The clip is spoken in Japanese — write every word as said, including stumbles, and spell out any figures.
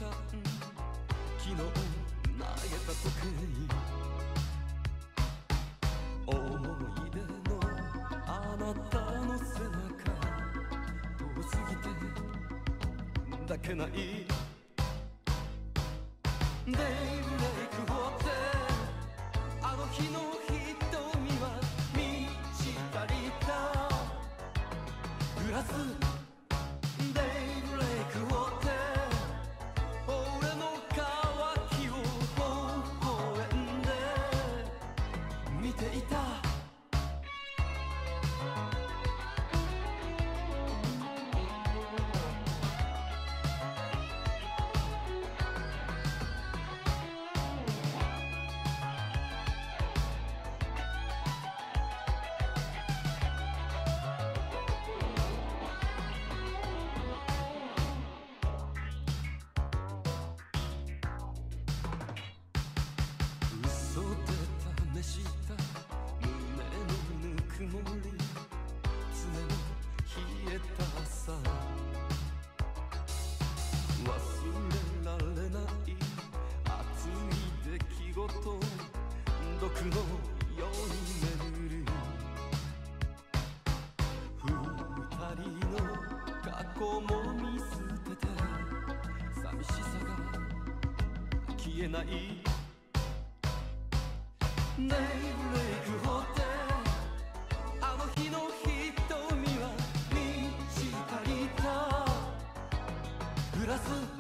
間昨日投げた時計思い出のあなたの背中遠すぎて抱けないデイブレイクホテルあの日の瞳は満ち足りたグラスデイブレイクホテル俺の渇きを微笑んで見ていたした胸のぬくもり常に冷えた朝忘れられない熱い出来事毒のように巡る二人の過去も見捨てて寂しさが消えないデイブレイクホテルあの日の瞳は満ち足りたグラス